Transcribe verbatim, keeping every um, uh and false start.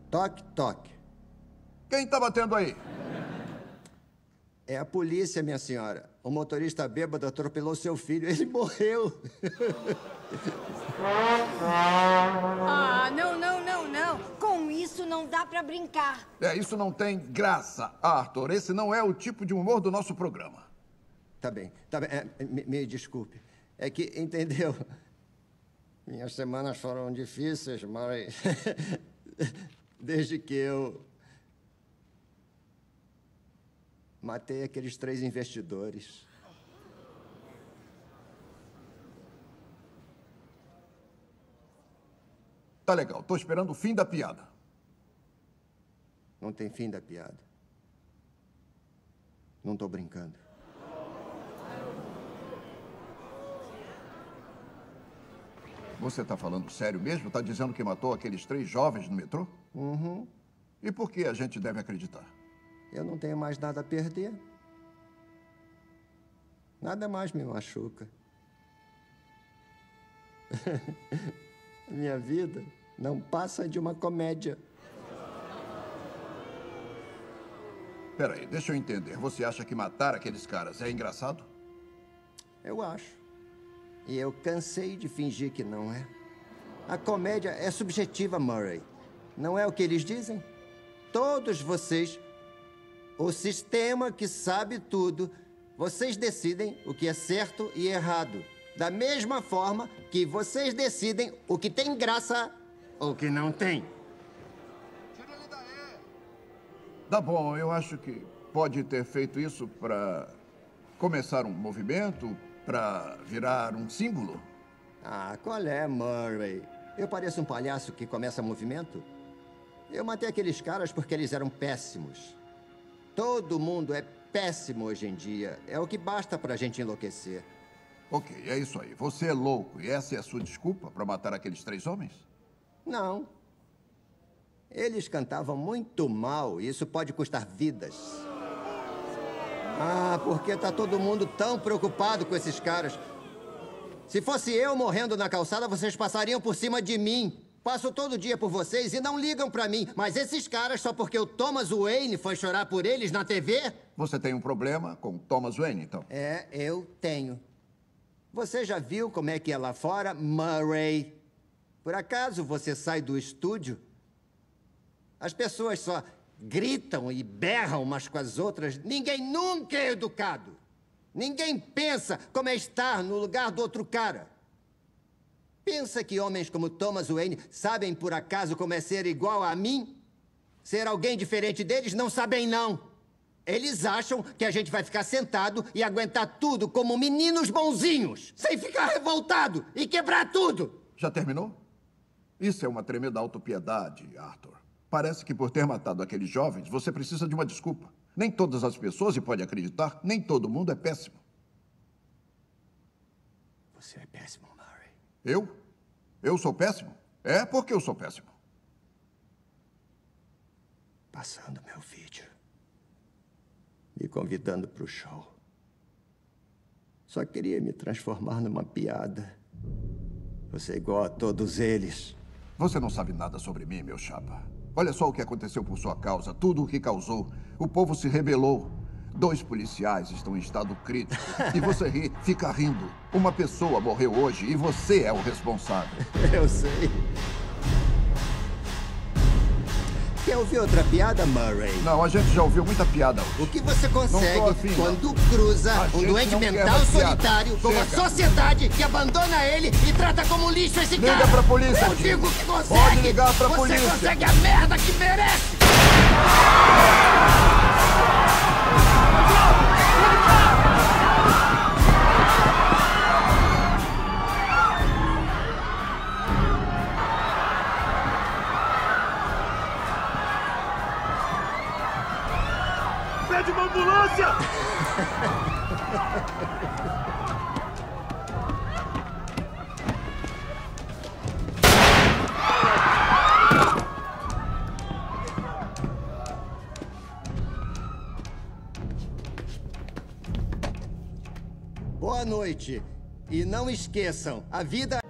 Toque, toque. Quem tá batendo aí? É a polícia, minha senhora. O motorista bêbado atropelou seu filho. Ele morreu. Ah, não, não, não, não. Com isso não dá pra brincar. É, isso não tem graça, Arthur. Esse não é o tipo de humor do nosso programa. Tá bem, tá bem. É, me, me desculpe. É que, entendeu? Minhas semanas foram difíceis, mas... Desde que eu... matei aqueles três investidores. Tá legal, tô esperando o fim da piada. Não tem fim da piada. Não tô brincando. Você tá falando sério mesmo? Tá dizendo que matou aqueles três jovens no metrô? Uhum. E por que a gente deve acreditar? Eu não tenho mais nada a perder. Nada mais me machuca. Minha vida não passa de uma comédia. Peraí, deixa eu entender. Você acha que matar aqueles caras é engraçado? Eu acho. E eu cansei de fingir que não é. A comédia é subjetiva, Murray. Não é o que eles dizem? Todos vocês... O sistema que sabe tudo, vocês decidem o que é certo e errado. Da mesma forma que vocês decidem o que tem graça ou o que não tem. Tira ele daí! Tá bom, eu acho que pode ter feito isso para começar um movimento, para virar um símbolo. Ah, qual é, Murray? Eu pareço um palhaço que começa movimento? Eu matei aqueles caras porque eles eram péssimos. Todo mundo é péssimo hoje em dia. É o que basta pra gente enlouquecer. Ok, é isso aí. Você é louco e essa é a sua desculpa para matar aqueles três homens? Não. Eles cantavam muito mal e isso pode custar vidas. Ah, porque tá todo mundo tão preocupado com esses caras. Se fosse eu morrendo na calçada, vocês passariam por cima de mim. Passo todo dia por vocês e não ligam pra mim. Mas esses caras, só porque o Thomas Wayne foi chorar por eles na T V... Você tem um problema com Thomas Wayne, então? É, eu tenho. Você já viu como é que é lá fora, Murray? Por acaso você sai do estúdio? As pessoas só gritam e berram umas com as outras. Ninguém nunca é educado. Ninguém pensa como é estar no lugar do outro cara. Pensa que homens como Thomas Wayne sabem por acaso como é ser igual a mim? Ser alguém diferente deles não sabem, não. Eles acham que a gente vai ficar sentado e aguentar tudo como meninos bonzinhos, sem ficar revoltado e quebrar tudo. Já terminou? Isso é uma tremenda autopiedade, Arthur. Parece que por ter matado aqueles jovens, você precisa de uma desculpa. Nem todas as pessoas, e pode acreditar, nem todo mundo é péssimo. Você é péssimo, Murray. Eu? Eu sou péssimo? É porque eu sou péssimo. Passando meu vídeo. Me convidando para o show. Só queria me transformar numa piada. Você é igual a todos eles. Você não sabe nada sobre mim, meu chapa. Olha só o que aconteceu por sua causa, tudo o que causou. O povo se rebelou. Dois policiais estão em estado crítico. E você ri, fica rindo. Uma pessoa morreu hoje e você é o responsável. Eu sei. Quer ouvir outra piada, Murray? Não, a gente já ouviu muita piada hoje. O que você consegue afim, quando cruza a um gente doente não quer mental mais piada. solitário com uma Chega. sociedade que abandona ele e trata como lixo esse Liga cara? pra polícia, Eu Jim. digo que consegue! Pode ligar pra você polícia. consegue a merda que merece! Pede uma ambulância! Boa noite. E não esqueçam, a vida...